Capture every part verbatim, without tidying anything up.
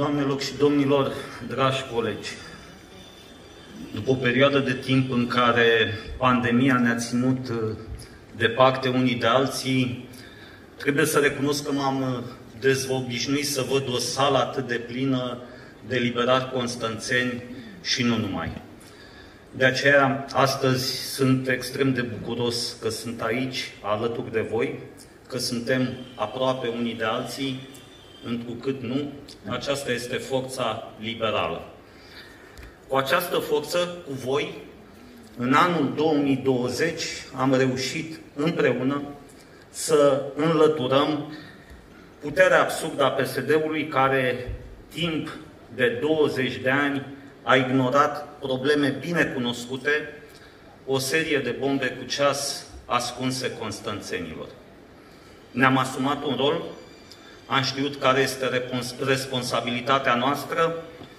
Doamnelor și domnilor, dragi colegi, după o perioadă de timp în care pandemia ne-a ținut departe unii de alții, trebuie să recunosc că m-am dezvăobișnuit să văd o sală atât de plină de liberali constanțeni și nu numai. De aceea, astăzi sunt extrem de bucuros că sunt aici, alături de voi, că suntem aproape unii de alții, întrucât nu, aceasta este forța liberală. Cu această forță, cu voi, în anul două mii douăzeci, am reușit împreună să înlăturăm puterea absurdă a P S D-ului, care timp de douăzeci de ani a ignorat probleme bine cunoscute, o serie de bombe cu ceas ascunse constanțenilor. Ne-am asumat un rol, am știut care este responsabilitatea noastră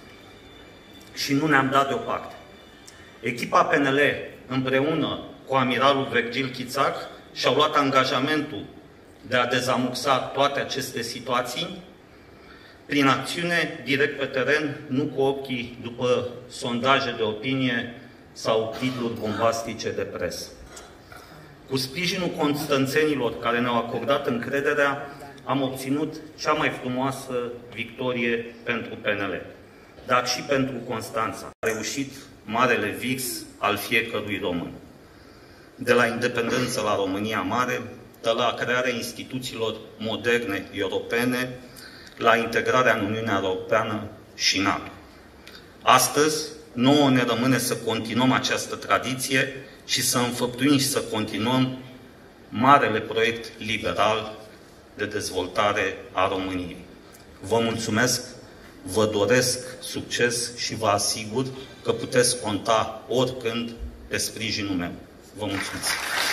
și nu ne-am dat deoparte. Echipa P N L, împreună cu amiralul Vergil Chițac, și-au luat angajamentul de a dezamuxa toate aceste situații prin acțiune direct pe teren, nu cu ochii după sondaje de opinie sau titluri bombastice de presă. Cu sprijinul constanțenilor care ne-au acordat încrederea, am obținut cea mai frumoasă victorie pentru P N L, dar și pentru Constanța. A reușit marele vis al fiecărui român. De la independență la România Mare, de la crearea instituțiilor moderne europene, la integrarea în Uniunea Europeană și NATO. Astăzi, nouă ne rămâne să continuăm această tradiție și să înfăptuim și să continuăm marele proiect liberal de dezvoltare a României. Vă mulțumesc, vă doresc succes și vă asigur că puteți conta oricând pe sprijinul meu. Vă mulțumesc!